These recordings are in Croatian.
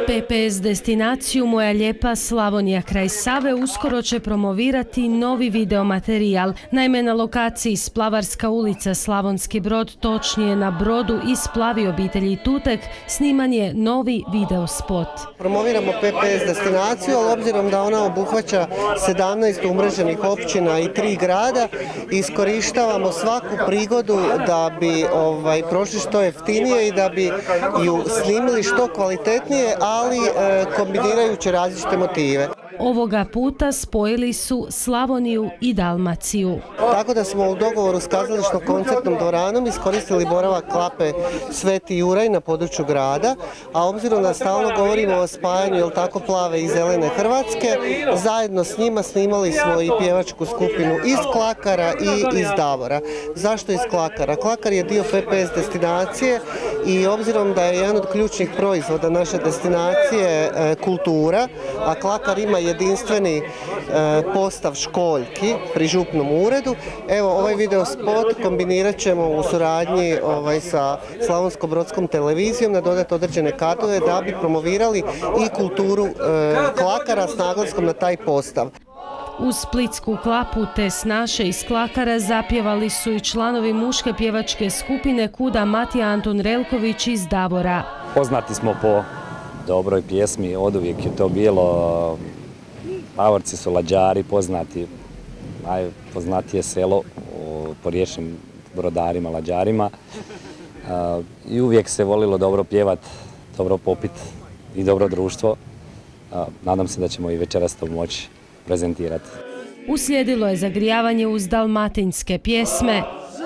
PPS destinaciju Moja lijepa Slavonija kraj Save uskoro će promovirati novi videomaterijal. Naime, na lokaciji Splavarska ulica Slavonski Brod, točnije na brodu iz Splavi obitelji Tutek, sniman je novi videospot. Promoviramo PPS destinaciju, ali obzirom da ona obuhvaća 17 umreženih općina i 3 grada, iskorištavamo svaku prigodu da bi prošli što jeftinije i da bi ju snimili što kvalitetnije, ali kombinirajući različite motive. Ovoga puta spojili su Slavoniju i Dalmaciju. Tako da smo u dogovoru s kazališnom koncertnom dvoranom iskoristili boravak klape Sveti Juraj na području grada, a obzirom da stalno govorimo o spajanju plave i zelene Hrvatske, zajedno s njima snimali smo i pjevačku skupinu iz Klakara i iz Davora. Zašto iz Klakara? Klakar je dio PPS destinacije i obzirom da je jedan od ključnih proizvoda naše destinacije kultura, a Klakar ima jedinstveni postav školjki pri župnom uredu. Evo, ovaj video spot kombinirat ćemo u suradnji sa Slavonsko-brodskom televizijom na dodat određene kadrove da bi promovirali i kulturu Klakara s naglaskom na taj postav. Uz splitsku klapu te snaše iz Klakara zapjevali su i članovi muške pjevačke skupine Kuda Matija Antun Relković iz Davora. Poznati smo po dobroj pjesmi, oduvijek je to bilo. Davorci su lađari, poznati, najpoznatije selo po riječnim brodarima, lađarima. I uvijek se volilo dobro pjevat, dobro popit i dobro društvo. Nadam se da ćemo i večeras to moći prezentirati. Uslijedilo je zagrijavanje uz dalmatinske pjesme.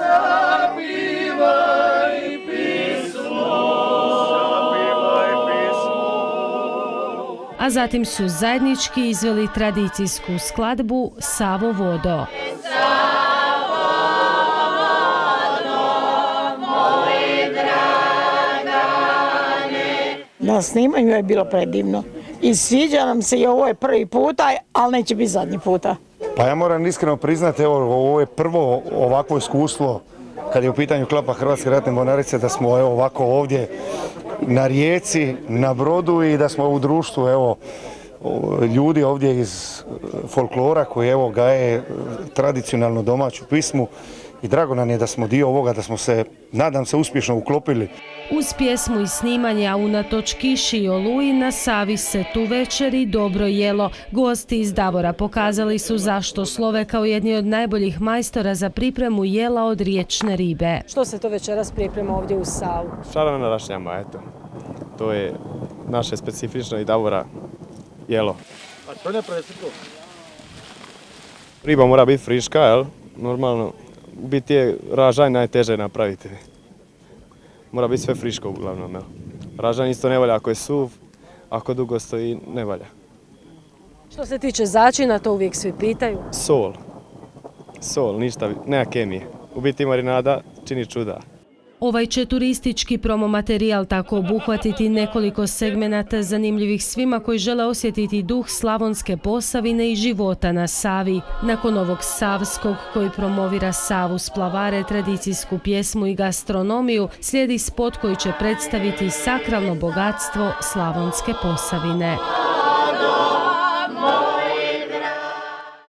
A zatim su zajednički izveli tradicijsku skladbu Savo vodo. Na snimanju je bilo predivno i sviđa nam se i ovo je prvi puta, ali neće biti zadnji puta. Pa ja moram iskreno priznati, ovo je prvo ovakvo iskustvo kad je u pitanju klapa Hrvatske ratne mornarice, da smo ovako ovdje na rijeci, na brodu i da smo u društvu ljudi ovdje iz folklora koji gaje tradicionalnu domaću pismu i drago nam je da smo dio ovoga, da smo se, nadam se, uspješno uklopili. Uz pjesmu i snimanja unatoč kiši i oluji na Savi se tu večer i dobro jelo. Gosti iz Davora pokazali su zašto slove kao jedni od najboljih majstora za pripremu jela od riječne ribe. Što se to večeras priprema ovdje u Savu? Šarana na rašnjama, eto. To je naše specifično i Davora jelo. A što ne presiplo? Riba mora biti friška, jel? Normalno. U biti je ražanj najteže napraviti. Mora biti sve friško uglavnom, jel? Ražanj isto ne valja ako je suv, ako dugo stoji ne valja. Što se tiče začina, to uvijek svi pitaju. Sol. Sol, ništa, nema kemije. U biti marinada čini čuda. Ovaj će turistički promomaterijal tako obuhvatiti nekoliko segmenata zanimljivih svima koji žele osjetiti duh Slavonske Posavine i života na Savi. Nakon ovog savskog koji promovira Savu, splavare, tradicijsku pjesmu i gastronomiju, slijedi spot koji će predstaviti sakralno bogatstvo Slavonske Posavine.